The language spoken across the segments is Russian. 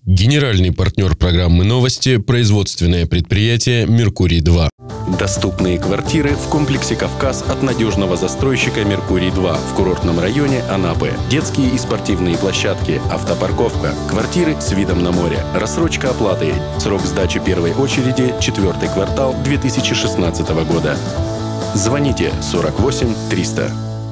Генеральный партнер программы «Новости» – производственное предприятие «Меркурий-2». Доступные квартиры в комплексе «Кавказ» от надежного застройщика «Меркурий-2» в курортном районе Анапы. Детские и спортивные площадки, автопарковка, квартиры с видом на море, рассрочка оплаты. Срок сдачи первой очереди – 4-й квартал 2016 года. Звоните 48 300.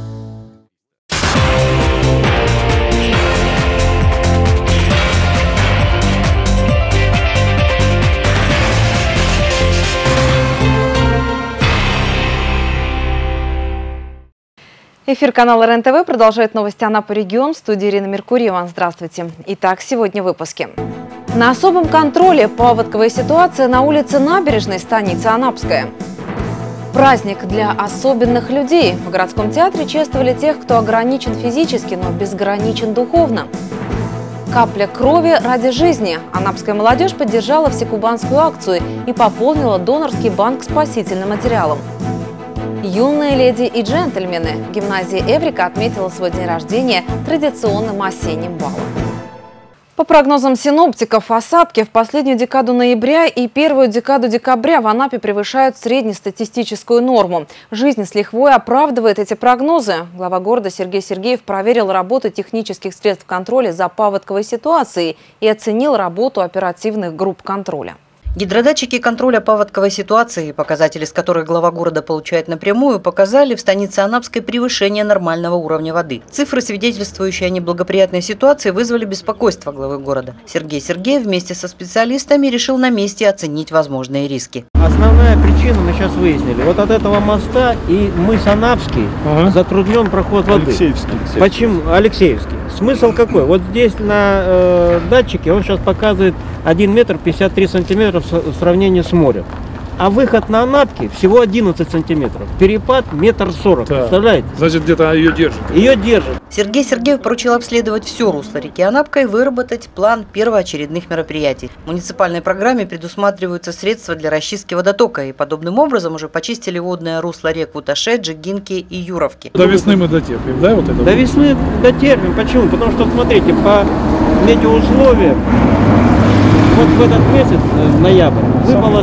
Эфир канала РЕН-ТВ продолжает новости Анапы регион. В студии Ирина Меркурьева. Здравствуйте. Итак, сегодня в выпуске. На особом контроле паводковая ситуация на улице Набережной станицы Анапская. Праздник для особенных людей. В городском театре чествовали тех, кто ограничен физически, но безграничен духовно. Капля крови ради жизни. Анапская молодежь поддержала всекубанскую акцию и пополнила донорский банк спасительным материалом. Юные леди и джентльмены. Гимназия Эврика отметила свой день рождения традиционным осенним балом. По прогнозам синоптиков, осадки в последнюю декаду ноября и первую декаду декабря в Анапе превышают среднестатистическую норму. Жизнь с лихвой оправдывает эти прогнозы. Глава города Сергей Сергеев проверил работу технических средств контроля за паводковой ситуацией и оценил работу оперативных групп контроля. Гидродатчики контроля паводковой ситуации, показатели с которых глава города получает напрямую, показали в станице Анапской превышение нормального уровня воды. Цифры, свидетельствующие о неблагоприятной ситуации, вызвали беспокойство главы города. Сергей Сергеев вместе со специалистами решил на месте оценить возможные риски. Основная причина мы сейчас выяснили. Вот от этого моста и мыс Анапский затруднен проход воды. Алексеевский. Почему? Алексеевский. Смысл какой? Вот здесь на датчике он сейчас показывает 1 метр 53 сантиметра в сравнении с морем. А выход на Анапки всего 11 сантиметров. Перепад 1,40 м. Да. Представляете? Значит, где-то ее держит. Ее держит. Сергей Сергеев поручил обследовать все русло реки Анапка и выработать план первоочередных мероприятий. В муниципальной программе предусматриваются средства для расчистки водотока. И подобным образом уже почистили водное русло рек Вуташе, Джигинки и Юровки. До весны мы дотерпим, да? Вот это до весны дотерпим. Почему? Потому что, смотрите, по метеоусловиям, вот в этот месяц, ноябрь, выпало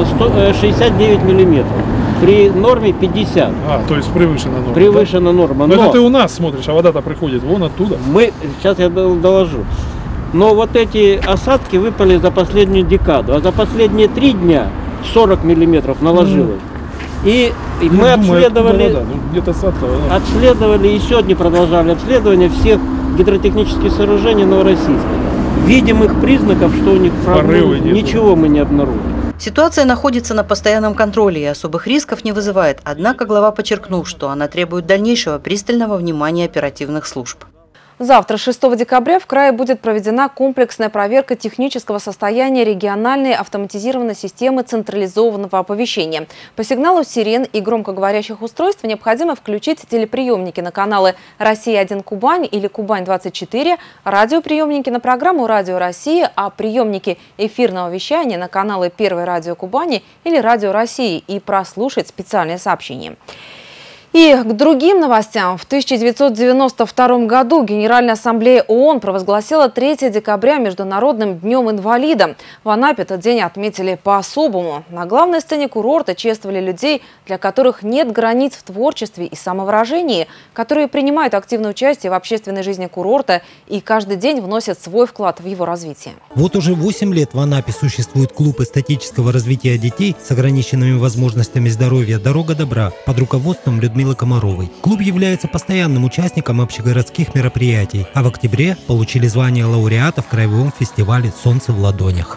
69 миллиметров. При норме 50. То есть превышена норма. Превышена норма. Но это ты у нас смотришь, а вода-то приходит вон оттуда. Сейчас я доложу. Но вот эти осадки выпали за последнюю декаду. А за последние 3 дня 40 миллиметров наложилось. И мы обследовали, обследовали и сегодня продолжали обследование всех гидротехнических сооружений Новороссийска. Видимых признаков, что у них ничего мы не обнаружили. Ситуация находится на постоянном контроле и особых рисков не вызывает. Однако глава подчеркнул, что она требует дальнейшего пристального внимания оперативных служб. Завтра, 6 декабря, в крае будет проведена комплексная проверка технического состояния региональной автоматизированной системы централизованного оповещения. По сигналу сирен и громкоговорящих устройств необходимо включить телеприемники на каналы «Россия-1 Кубань» или «Кубань-24», радиоприемники на программу «Радио России», а приемники эфирного вещания на каналы «Первое радио Кубани» или «Радио России» и прослушать специальные сообщения. И к другим новостям. В 1992 году Генеральная ассамблея ООН провозгласила 3 декабря Международным днем инвалида. В Анапе этот день отметили по-особому. На главной сцене курорта чествовали людей, для которых нет границ в творчестве и самовыражении, которые принимают активное участие в общественной жизни курорта и каждый день вносят свой вклад в его развитие. Вот уже 8 лет в Анапе существует клуб эстетического развития детей с ограниченными возможностями здоровья «Дорога добра» под руководством Людмилы Комаровой. Клуб является постоянным участником общегородских мероприятий, а в октябре получили звание лауреата в краевом фестивале «Солнце в ладонях».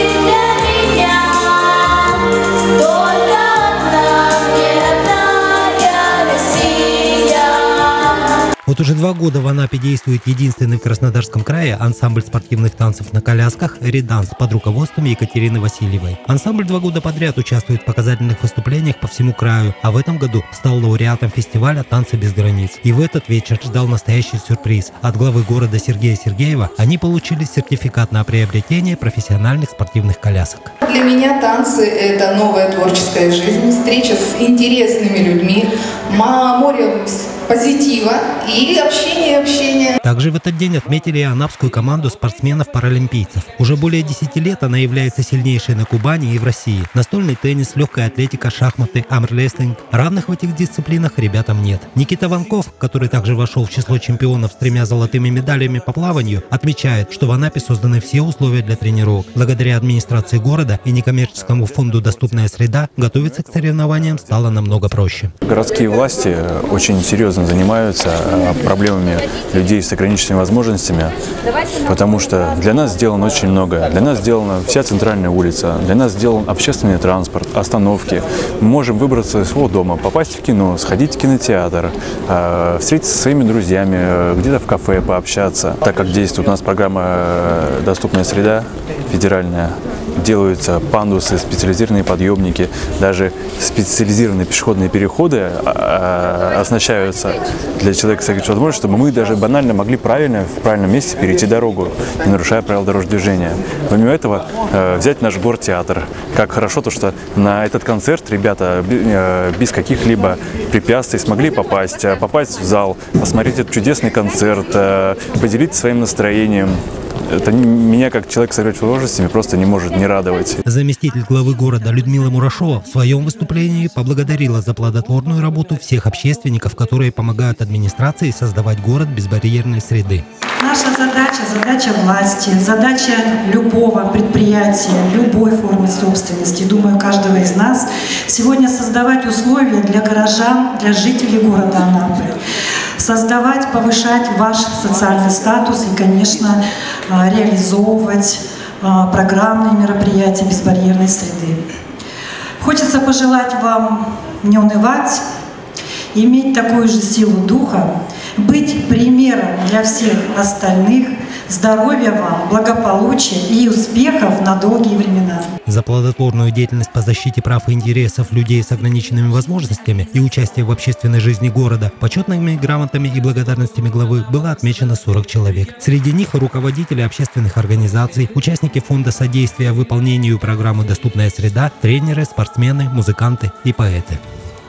Вот уже 2 года в Анапе действует единственный в Краснодарском крае ансамбль спортивных танцев на колясках «Реданс» под руководством Екатерины Васильевой. Ансамбль 2 года подряд участвует в показательных выступлениях по всему краю, а в этом году стал лауреатом фестиваля «Танцы без границ». И в этот вечер ждал настоящий сюрприз. От главы города Сергея Сергеева они получили сертификат на приобретение профессиональных спортивных колясок. Для меня танцы – это новая творческая жизнь, встреча с интересными людьми, море позитива и общения. Также в этот день отметили и анапскую команду спортсменов-паралимпийцев. Уже более 10 лет она является сильнейшей на Кубани и в России. Настольный теннис, легкая атлетика, шахматы, армрестлинг. Равных в этих дисциплинах ребятам нет. Никита Ванков, который также вошел в число чемпионов с 3 золотыми медалями по плаванию, отмечает, что в Анапе созданы все условия для тренировок. Благодаря администрации города и некоммерческому фонду «Доступная среда» готовиться к соревнованиям стало намного проще. Городские власти очень серьезно занимаются проблемами людей с ограниченными возможностями, потому что для нас сделано очень многое. Для нас сделана вся центральная улица, для нас сделан общественный транспорт, остановки. Мы можем выбраться из своего дома, попасть в кино, сходить в кинотеатр, встретиться со своими друзьями, где-то в кафе пообщаться. Так как действует у нас программа «Доступная среда» федеральная, делаются пандусы, специализированные подъемники, даже специализированные пешеходные переходы оснащаются для человека с ограниченными возможностями, чтобы мы даже банально могли правильно, в правильном месте перейти дорогу, не нарушая правила дорожного движения. Помимо этого, взять наш гортеатр. Как хорошо то, что на этот концерт ребята без каких-либо препятствий смогли попасть в зал, посмотреть этот чудесный концерт, поделиться своим настроением. Это меня, как человек с ограниченными возможностями, просто не может не радовать. Заместитель главы города Людмила Мурашова в своем выступлении поблагодарила за плодотворную работу всех общественников, которые помогают администрации создавать город безбарьерной среды. Наша задача власти, задача любого предприятия, любой формы собственности, думаю, каждого из нас, сегодня создавать условия для горожан, для жителей города Анапы. Создавать, повышать ваш социальный статус и, конечно, реализовывать программные мероприятия безбарьерной среды. Хочется пожелать вам не унывать, иметь такую же силу духа, быть примером для всех остальных, здоровья вам, благополучия и успехов на долгие времена. За плодотворную деятельность по защите прав и интересов людей с ограниченными возможностями и участие в общественной жизни города почетными грамотами и благодарностями главы было отмечено 40 человек. Среди них руководители общественных организаций, участники фонда содействия выполнению программы «Доступная среда», тренеры, спортсмены, музыканты и поэты.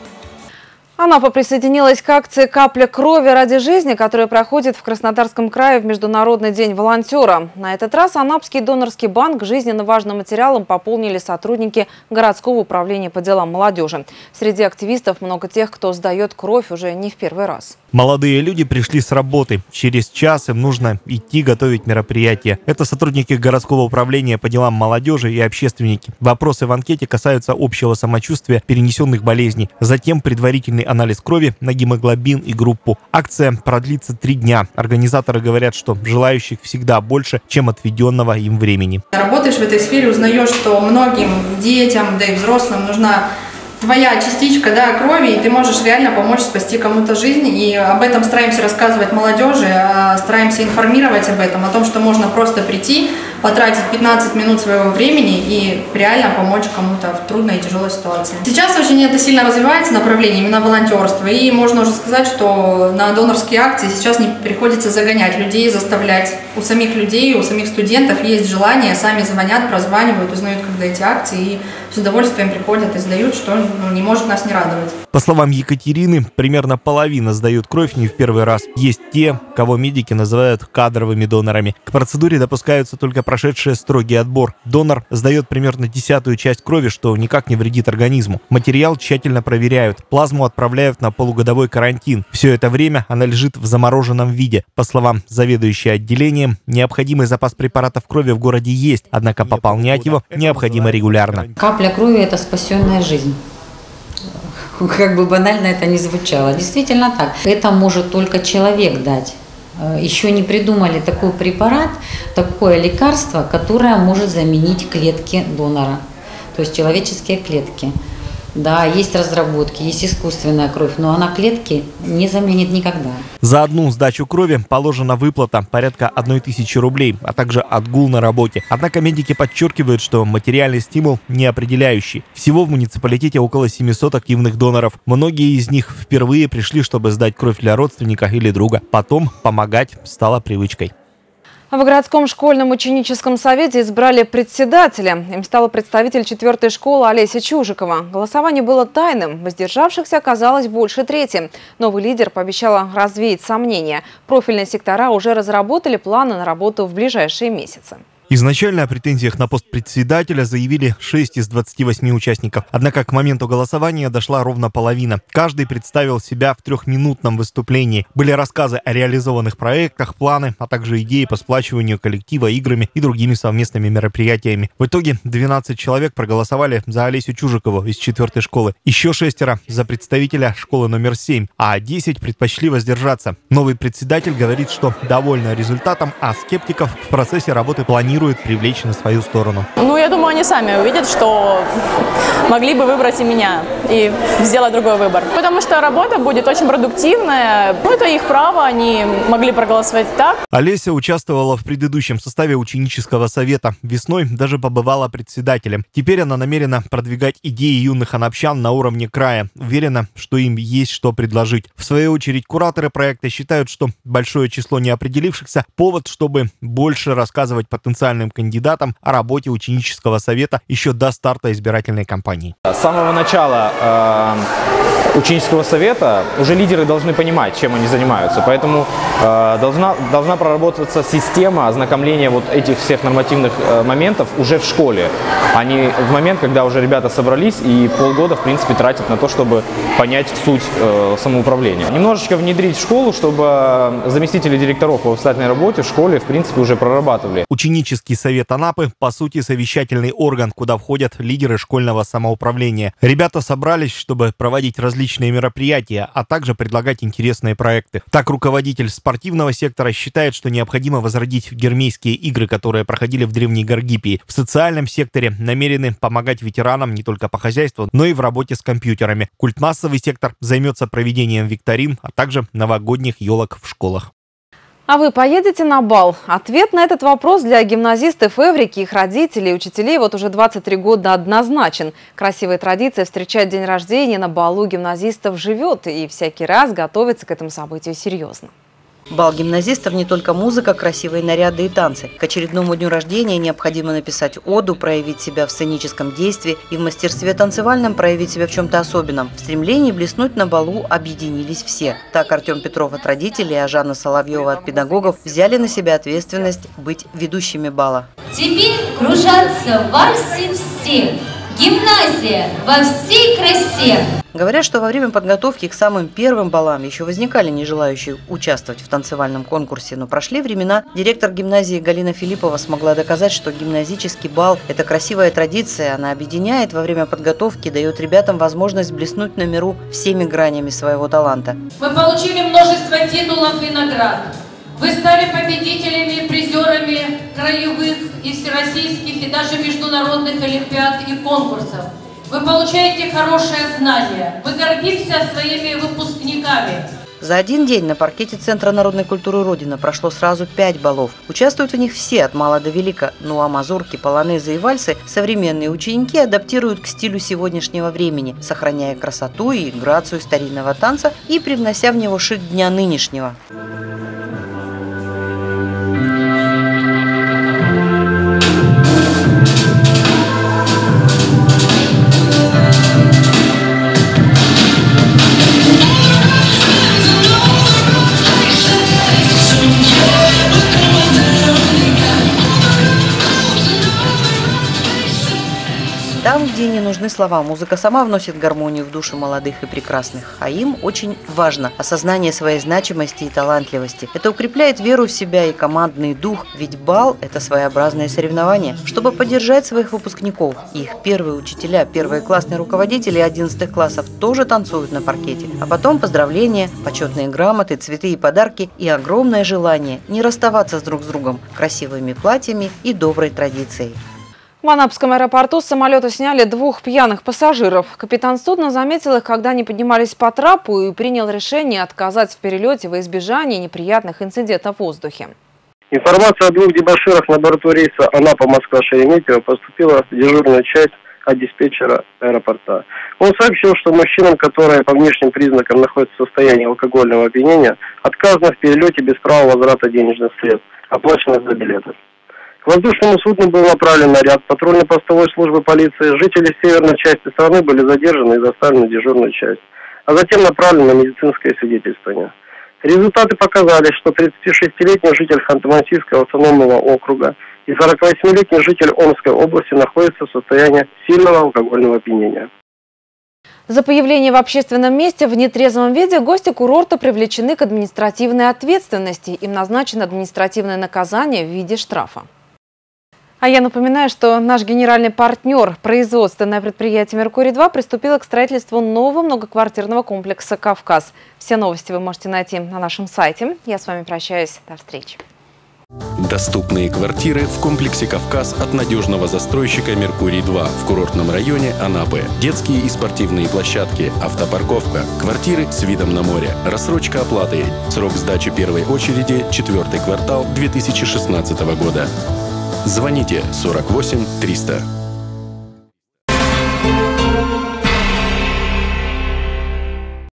Анапа присоединилась к акции «Капля крови ради жизни», которая проходит в Краснодарском крае в Международный день волонтера. На этот раз Анапский донорский банк жизненно важным материалом пополнили сотрудники городского управления по делам молодежи. Среди активистов много тех, кто сдает кровь уже не в первый раз. Молодые люди пришли с работы. Через час им нужно идти готовить мероприятие. Это сотрудники городского управления по делам молодежи и общественники. Вопросы в анкете касаются общего самочувствия, перенесенных болезней. Затем предварительный анализ крови на гемоглобин и группу. Акция продлится 3 дня. Организаторы говорят, что желающих всегда больше, чем отведенного им времени. Работаешь в этой сфере, узнаешь, что многим детям, да и взрослым нужна твоя частичка, да, крови, и ты можешь реально помочь спасти кому-то жизнь. И об этом стараемся рассказывать молодежи, стараемся информировать об этом, о том, что можно просто прийти, потратить 15 минут своего времени и реально помочь кому-то в трудной и тяжелой ситуации. Сейчас очень это сильно развивается направление именно волонтерства, и можно уже сказать, что на донорские акции сейчас не приходится загонять людей, заставлять. У самих людей, у самих студентов есть желание, сами звонят, прозванивают, узнают, когда эти акции, и с удовольствием приходят и сдают, что не может нас не радовать. По словам Екатерины, примерно половина сдают кровь не в первый раз. Есть те, кого медики называют кадровыми донорами. К процедуре допускаются только прошедшие строгий отбор. Донор сдает примерно 10-ую часть крови, что никак не вредит организму. Материал тщательно проверяют. Плазму отправляют на полугодовой карантин. Все это время она лежит в замороженном виде. По словам заведующей отделением, необходимый запас препаратов крови в городе есть, однако пополнять его необходимо регулярно. Капля крови – это спасенная жизнь. Как бы банально это ни звучало. Действительно так. Это может только человек дать. Еще не придумали такой препарат, такое лекарство, которое может заменить клетки донора, то есть человеческие клетки. Да, есть разработки, есть искусственная кровь, но она клетки не заменит никогда. За одну сдачу крови положена выплата порядка 1000 рублей, а также отгул на работе. Однако медики подчеркивают, что материальный стимул не определяющий. Всего в муниципалитете около 700 активных доноров. Многие из них впервые пришли, чтобы сдать кровь для родственника или друга. Потом помогать стало привычкой. В городском школьном ученическом совете избрали председателя. Им стала представитель 4-й школы Олеся Чужикова. Голосование было тайным. Воздержавшихся оказалось больше трети. Новый лидер пообещала развеять сомнения. Профильные сектора уже разработали планы на работу в ближайшие месяцы. Изначально о претензиях на пост председателя заявили 6 из 28 участников. Однако к моменту голосования дошла ровно половина. Каждый представил себя в трехминутном выступлении. Были рассказы о реализованных проектах, планы, а также идеи по сплачиванию коллектива играми и другими совместными мероприятиями. В итоге 12 человек проголосовали за Олесю Чужикову из 4-й школы. Еще 6 за представителя школы номер 7, а 10 предпочли воздержаться. Новый председатель говорит, что довольна результатом, а скептиков в процессе работы планирует привлечь на свою сторону. Я думаю, они сами увидят, что могли бы выбрать и меня, и сделать другой выбор. Потому что работа будет очень продуктивная. Это их право, они могли проголосовать так. Олеся участвовала в предыдущем составе ученического совета. Весной даже побывала председателем. Теперь она намерена продвигать идеи юных анапчан на уровне края. Уверена, что им есть что предложить. В свою очередь, кураторы проекта считают, что большое число неопределившихся – повод, чтобы больше рассказывать потенциальным кандидатам о работе ученического совета еще до старта избирательной кампании. С самого начала ученического совета уже лидеры должны понимать, чем они занимаются. Поэтому должна проработаться система ознакомления вот этих всех нормативных моментов уже в школе, а не в момент, когда уже ребята собрались и полгода, в принципе, тратят на то, чтобы понять суть самоуправления. Немножечко внедрить в школу, чтобы заместители директоров по воспитательной работе в школе, в принципе, уже прорабатывали. Ученический совет Анапы, по сути, совещательный орган, куда входят лидеры школьного самоуправления. Ребята собрались, чтобы проводить различные мероприятия, а также предлагать интересные проекты. Так, руководитель спортивного сектора считает, что необходимо возродить гермейские игры, которые проходили в Древней Гаргипии. В социальном секторе намерены помогать ветеранам не только по хозяйству, но и в работе с компьютерами. Культмассовый сектор займется проведением викторин, а также новогодних елок в школах. А вы поедете на бал? Ответ на этот вопрос для гимназистов Эврики, их родителей и учителей вот уже 23 года однозначен. Красивая традиция встречать день рождения на балу гимназистов живет, и всякий раз готовится к этому событию серьезно. Бал гимназистов не только музыка, красивые наряды и танцы. К очередному дню рождения необходимо написать оду, проявить себя в сценическом действии и в мастерстве танцевальном проявить себя в чем-то особенном. В стремлении блеснуть на балу объединились все. Так Артем Петров от родителей, а Жанна Соловьева от педагогов взяли на себя ответственность быть ведущими бала. Теперь кружатся в вальсе все. Гимназия во всей красе. Говорят, что во время подготовки к самым первым балам еще возникали нежелающие участвовать в танцевальном конкурсе, но прошли времена. Директор гимназии Галина Филиппова смогла доказать, что гимназический бал – это красивая традиция, она объединяет во время подготовки, дает ребятам возможность блеснуть на миру всеми гранями своего таланта. Мы получили множество титулов и наград. Вы стали победителями и призерами краевых и всероссийских и даже международных олимпиад и конкурсов. Вы получаете хорошее знание. Мы гордимся своими выпускниками. За один день на паркете Центра народной культуры Родина прошло сразу 5 балов. Участвуют в них все, от мала до велика. Ну а мазурки, полонезы и вальсы современные ученики адаптируют к стилю сегодняшнего времени, сохраняя красоту и грацию старинного танца и привнося в него шик дня нынешнего. Там, где не нужны слова, музыка сама вносит гармонию в души молодых и прекрасных. А им очень важно осознание своей значимости и талантливости. Это укрепляет веру в себя и командный дух, ведь бал – это своеобразное соревнование. Чтобы поддержать своих выпускников, их первые учителя, первые классные руководители 11 классов тоже танцуют на паркете. А потом поздравления, почетные грамоты, цветы и подарки и огромное желание не расставаться друг с другом, красивыми платьями и доброй традицией. В Анапском аэропорту с самолета сняли 2 пьяных пассажиров. Капитан судна заметил их, когда они поднимались по трапу, и принял решение отказать в перелете во избежание неприятных инцидентов в воздухе. Информация о 2 дебоширах на борту рейса Анапа-Москва-Шереметьево поступила в дежурную часть от диспетчера аэропорта. Он сообщил, что мужчинам, которые по внешним признакам находятся в состоянии алкогольного опьянения, отказано в перелете без права возврата денежных средств. оплаченных за билеты. К воздушному судну был направлен наряд патрульно-постовой службы полиции. Жители северной части страны были задержаны и доставлены в дежурную часть, а затем направлены на медицинское свидетельствование. Результаты показали, что 36-летний житель Ханты-Мансийского автономного округа и 48-летний житель Омской области находятся в состоянии сильного алкогольного опьянения. За появление в общественном месте в нетрезвом виде гости курорта привлечены к административной ответственности. Им назначено административное наказание в виде штрафа. А я напоминаю, что наш генеральный партнер, производственное предприятие «Меркурий-2», приступило к строительству нового многоквартирного комплекса «Кавказ». Все новости вы можете найти на нашем сайте. Я с вами прощаюсь. До встречи. Доступные квартиры в комплексе «Кавказ» от надежного застройщика «Меркурий-2» в курортном районе Анапы. Детские и спортивные площадки, автопарковка, квартиры с видом на море, рассрочка оплаты. Срок сдачи первой очереди – 4-й квартал 2016 года. Звоните 48 300.